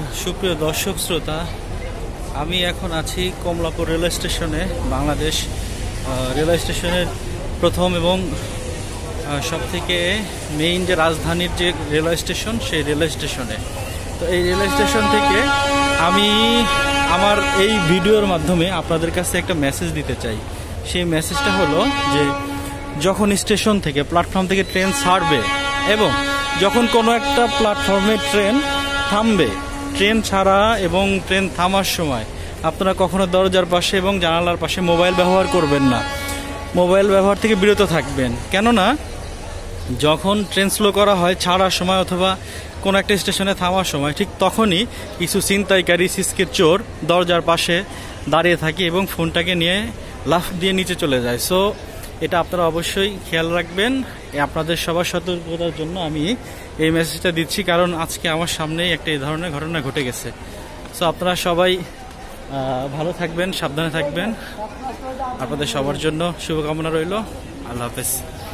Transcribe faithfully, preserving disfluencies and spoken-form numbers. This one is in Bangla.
সুপ্রিয় দর্শক শ্রোতা, আমি এখন আছি কমলাপুর রেলওয়ে স্টেশনে। বাংলাদেশ রেলওয়ে স্টেশনের প্রথম এবং সবথেকে মেইন যে রাজধানীর যে রেলওয়ে স্টেশন, সেই রেলওয়ে স্টেশনে। তো এই রেলওয়ে স্টেশন থেকে আমি আমার এই ভিডিওর মাধ্যমে আপনাদের কাছে একটা মেসেজ দিতে চাই। সেই মেসেজটা হলো যে যখন স্টেশন থেকে প্ল্যাটফর্ম থেকে ট্রেন ছাড়বে এবং যখন কোনো একটা প্ল্যাটফর্মে ট্রেন থামবে, ট্রেন ছাড়া এবং ট্রেন থামার সময় আপনারা কখনো দরজার পাশে এবং জানালার পাশে মোবাইল ব্যবহার করবেন না। মোবাইল ব্যবহার থেকে বিরত থাকবেন, কেননা যখন ট্রেন স্লো করা হয় ছাড়ার সময় অথবা কোনো একটা স্টেশনে থামার সময়, ঠিক তখনই কিছু ছিনতাইকারী সিসকের চোর দরজার পাশে দাঁড়িয়ে থাকে এবং ফোনটাকে নিয়ে লাফ দিয়ে নিচে চলে যায়। সো এটা আপনারা অবশ্যই খেয়াল রাখবেন। আপনাদের সবার সতর্কতার জন্য আমি এই মেসেজটা দিচ্ছি, কারণ আজকে আমার সামনেই একটা এই ধরনের ঘটনা ঘটে গেছে। সো আপনারা সবাই ভালো থাকবেন, সাবধানে থাকবেন। আপনাদের সবার জন্য শুভকামনা রইল। আল্লাহ হাফেজ।